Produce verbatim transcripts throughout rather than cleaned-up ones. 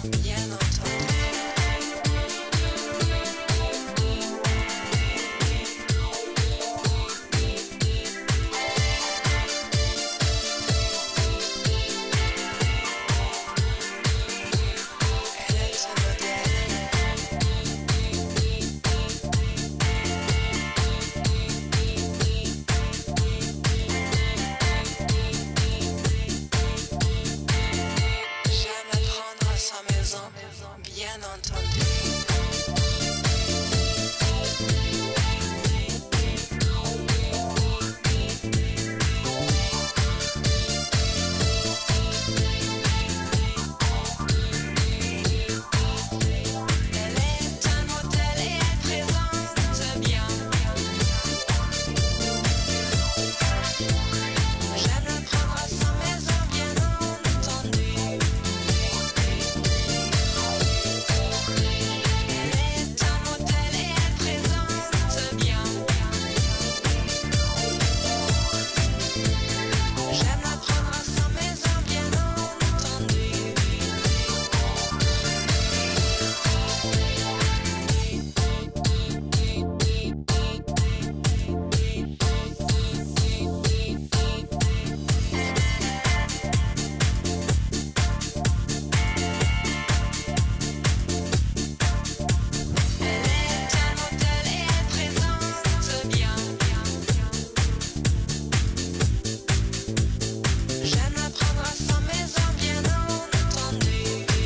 bien entendu. Elle est un modèle. J'aime apprendre à sa maison, bien entendu. Elle est un modèle et elle présente bien. J'aime la prendre à sa maison, bien entendu. Elle est un modèle et elle présente bien. J'aime la prendre à sa maison, bien entendu. Elle est un modèle et elle présente bien. J'aime la prendre à sa maison, bien entendu.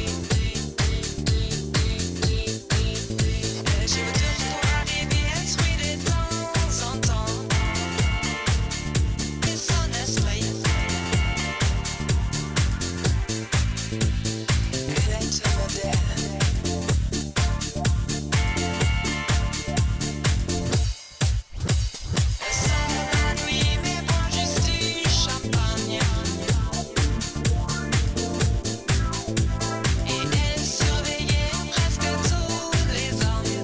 Elle joue dur pour arriver à être de temps en temps. Et son esprit. Elle est un modèle. Elle sort la nuit mais boit juste du champagne. Et elle surveillait presque tous les hommes.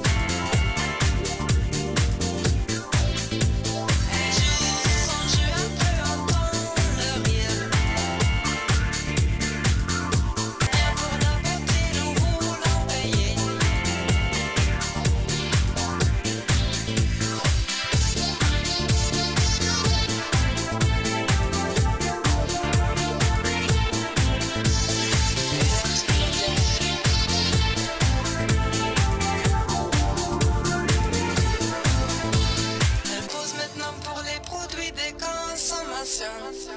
Elle joue son jeu, un peu entend le rire. Bien pour la beauté, nous voulons payer. Elle pose maintenant pour les produits de consommation.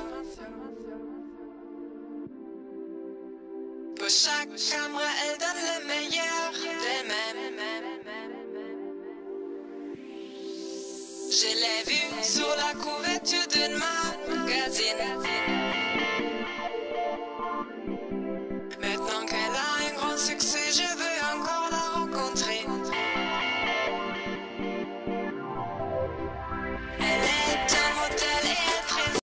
Pour chaque caméra, elle donne le meilleur d'elle-même. Je l'ai vue sur la couverture d'un magazine. Maintenant qu'elle a un grand succès.